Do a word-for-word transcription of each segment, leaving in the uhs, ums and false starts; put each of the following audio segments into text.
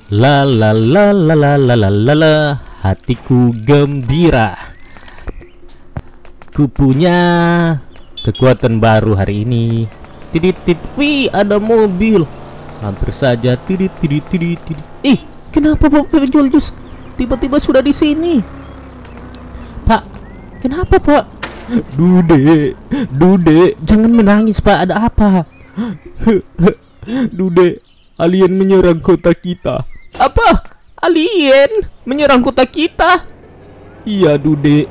La la la la la la la la la, hatiku gembira. Ku punya kekuatan baru hari ini. Tidit tidit, wih ada mobil. Hampir saja tidit tidit tidit tidit. Ih, kenapa Bapak penjual jus tiba-tiba sudah di sini? Pak, kenapa Pak? Dude, Dude, jangan menangis Pak, ada apa? Dude, alien menyerang kota kita. Apa? Alien menyerang kota kita? Iya Dude.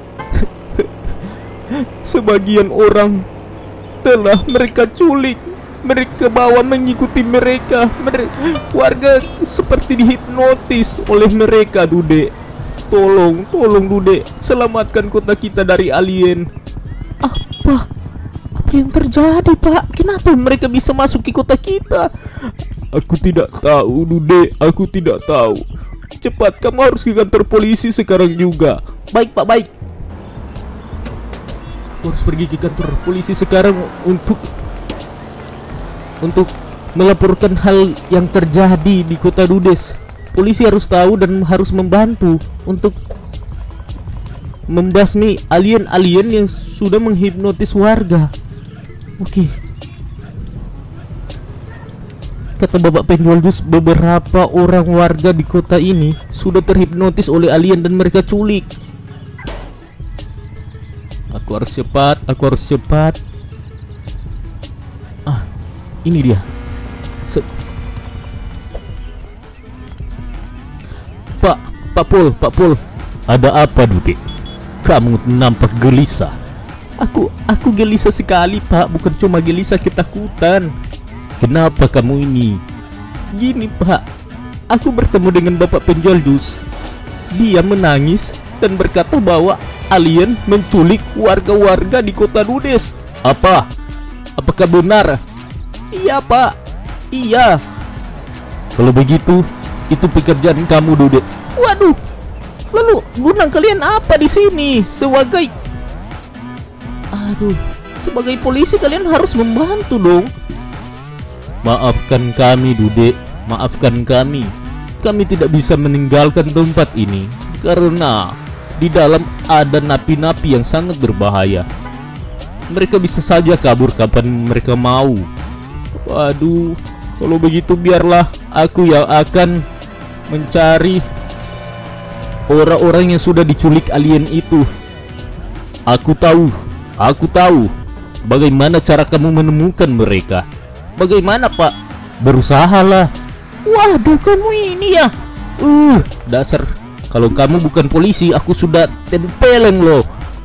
Sebagian orang telah mereka culik. Mereka bawa mengikuti mereka. Mere warga seperti dihipnotis oleh mereka Dude. Tolong, tolong Dude, selamatkan kota kita dari alien. Apa? Apa yang terjadi Pak? Kenapa mereka bisa masuk ke kota kita? Aku tidak tahu Dude, aku tidak tahu. Cepat, kamu harus ke kantor polisi sekarang juga. Baik Pak, baik. Aku harus pergi ke kantor polisi sekarang untuk Untuk melaporkan hal yang terjadi di kota Dudes. Polisi harus tahu dan harus membantu untuk membasmi alien-alien yang sudah menghipnotis warga. Oke. Kata Bapak penjual jus, beberapa orang warga di kota ini sudah terhipnotis oleh alien dan mereka culik. Aku harus cepat, aku harus cepat. Ah, ini dia. Se Pak, Pak Pul, Pak Pul. Ada apa, Dude? Kamu nampak gelisah. Aku, aku gelisah sekali, Pak. Bukan cuma gelisah, ketakutan. Kenapa kamu ini? Gini Pak, aku bertemu dengan Bapak penjual jus. Dia menangis dan berkata bahwa alien menculik warga-warga di kota Dudes. Apa? Apakah benar? Iya Pak, iya. Kalau begitu, itu pekerjaan kamu Dude. Waduh, lalu guna kalian apa di sini? Sebagai, aduh, sebagai polisi kalian harus membantu dong. Maafkan kami Dude, maafkan kami. Kami tidak bisa meninggalkan tempat ini karena di dalam ada napi-napi yang sangat berbahaya. Mereka bisa saja kabur kapan mereka mau. Waduh, kalau begitu biarlah aku yang akan mencari orang-orang yang sudah diculik alien itu. Aku tahu, aku tahu bagaimana cara kamu menemukan mereka. Bagaimana Pak? Berusahalah. Waduh, kamu ini ya. Uh, dasar. Kalau kamu bukan polisi, aku sudah tempeleng loh.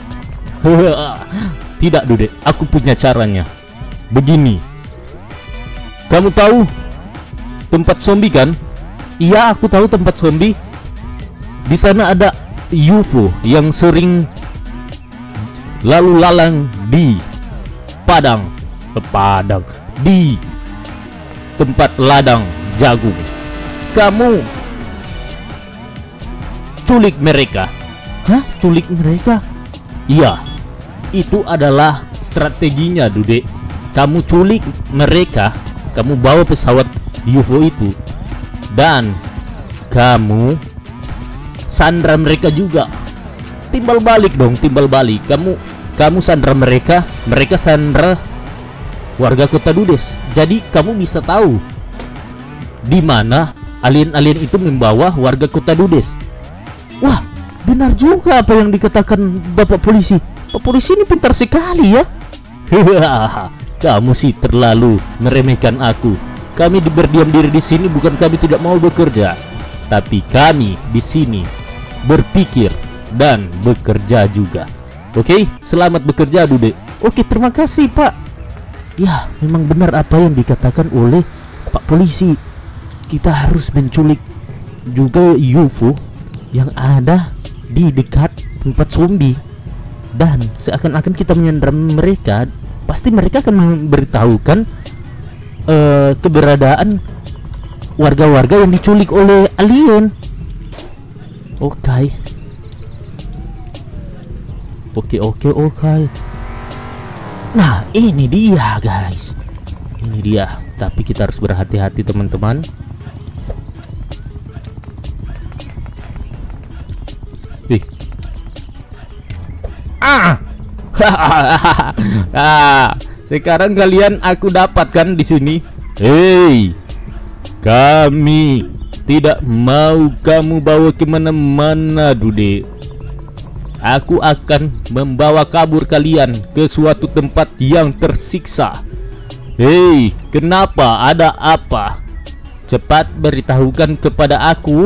Tidak Dude, aku punya caranya. Begini. Kamu tahu tempat zombie kan? Iya, aku tahu tempat zombie. Di sana ada U F O yang sering lalu lalang di padang, padang. Di tempat ladang jagung. Kamu culik mereka. Hah? Culik mereka? Iya, itu adalah strateginya Dude. Kamu culik mereka, kamu bawa pesawat U F O itu, dan kamu sandra mereka juga. Timbal balik dong, timbal balik. Kamu kamu sandra mereka, mereka sandra warga kota Dudes. Jadi kamu bisa tahu di mana alien-alien itu membawa warga kota Dudes. Wah, benar juga apa yang dikatakan Bapak polisi. Bapak polisi ini pintar sekali ya. Kamu sih terlalu meremehkan aku. Kami berdiam diri di sini bukan kami tidak mau bekerja, tapi kami di sini berpikir dan bekerja juga. Oke, selamat bekerja Dude. Oke, terima kasih Pak. Ya, memang benar apa yang dikatakan oleh Pak polisi. Kita harus menculik juga U F O yang ada di dekat tempat zombie. Dan seakan-akan kita menyandra mereka, pasti mereka akan memberitahukan uh, keberadaan warga-warga yang diculik oleh alien. Oke. Oke, oke, oke. Nah, ini dia guys. Ini dia. Tapi kita harus berhati-hati teman-teman. Ah, sekarang kalian aku dapatkan di sini. Hei, kami tidak mau kamu bawa kemana-mana, Dude. Aku akan membawa kabur kalian ke suatu tempat yang tersiksa. Hei, kenapa? Ada apa? Cepat beritahukan kepada aku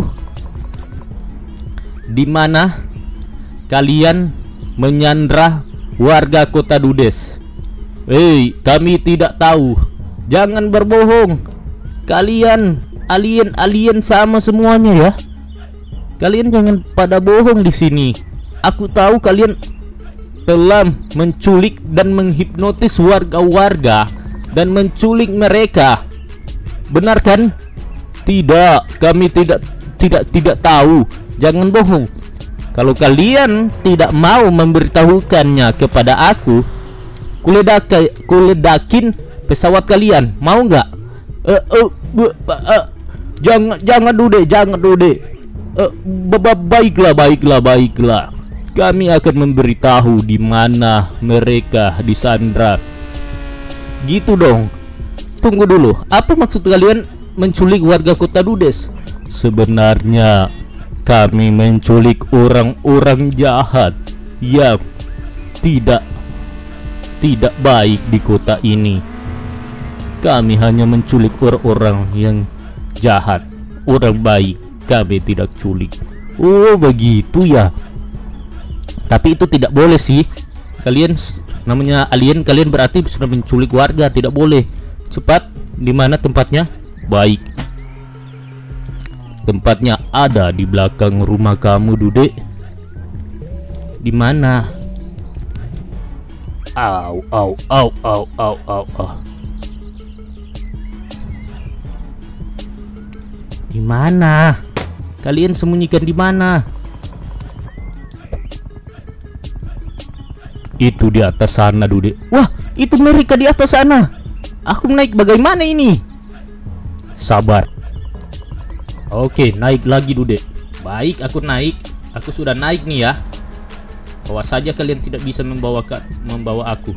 di mana kalian menyandra warga kota Dudes. Hei, kami tidak tahu. Jangan berbohong. Kalian alien-alien sama semuanya ya. Kalian jangan pada bohong di sini. Aku tahu kalian telah menculik dan menghipnotis warga-warga dan menculik mereka. Benar kan? Tidak, kami tidak tidak tidak tahu. Jangan bohong. Kalau kalian tidak mau memberitahukannya kepada aku, kuledak kuledakin pesawat kalian. Mau nggak? Uh, uh, uh, uh, jangan jangan Dude, jangan Dude. Uh, baiklah, baiklah, baiklah. Kami akan memberitahu di mana mereka disandra. Gitu dong. Tunggu dulu. Apa maksud kalian menculik warga kota Dudes? Sebenarnya kami menculik orang-orang jahat yang tidak tidak baik di kota ini. Kami hanya menculik orang-orang yang jahat. Orang baik kami tidak culik. Oh, begitu ya. Tapi itu tidak boleh sih. Kalian namanya alien, kalian berarti sudah menculik warga, tidak boleh. Cepat, di mana tempatnya? Baik. Tempatnya ada di belakang rumah kamu, Dude. Di mana? Au, au, au, au, au, au, au. Di mana? Kalian sembunyikan di mana? Itu di atas sana, Dude. Wah, itu mereka di atas sana. Aku naik bagaimana ini? Sabar. Oke, naik lagi, Dude. Baik, aku naik. Aku sudah naik nih ya. Awas saja kalian tidak bisa membawa membawa aku.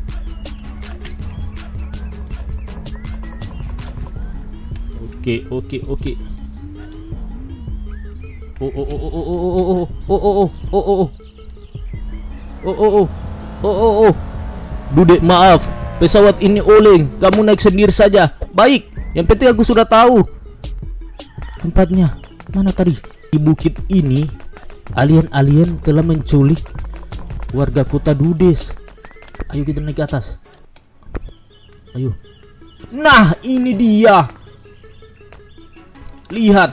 Oke, oke, oke. Oh, oh, oh, oh, oh, oh, oh, oh, oh, oh, oh, oh, oh, oh, oh. Oh, oh, oh, Dude, maaf, pesawat ini oleng. Kamu naik sendiri saja. Baik, yang penting aku sudah tahu tempatnya. Mana tadi? Di bukit ini, alien-alien telah menculik warga kota Dudes. Ayo kita naik ke atas. Ayo. Nah, ini dia. Lihat.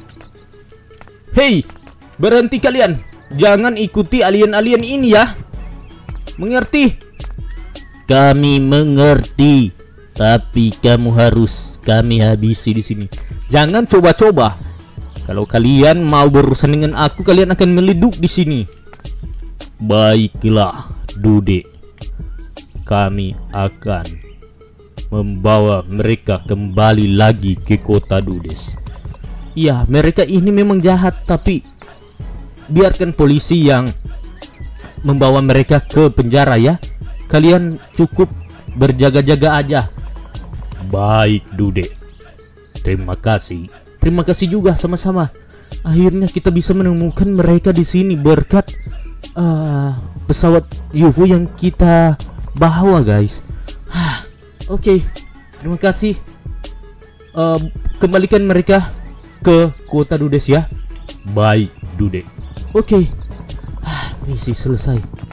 Hei, berhenti kalian. Jangan ikuti alien-alien ini ya. Mengerti? Kami mengerti. Tapi kamu harus kami habisi di sini. Jangan coba-coba. Kalau kalian mau berurusan dengan aku, kalian akan meleduk di sini. Baiklah, Dude. Kami akan membawa mereka kembali lagi ke kota Dudes. Ya, mereka ini memang jahat, tapi biarkan polisi yang membawa mereka ke penjara ya. Kalian cukup berjaga-jaga aja. Baik, Dude. Terima kasih. Terima kasih juga sama-sama. Akhirnya kita bisa menemukan mereka di sini berkat uh, pesawat U F O yang kita bawa, guys. Oke, okay. Terima kasih. Uh, kembalikan mereka ke kota Dudes ya. Baik, Dude. Oke. Okay. Misi selesai.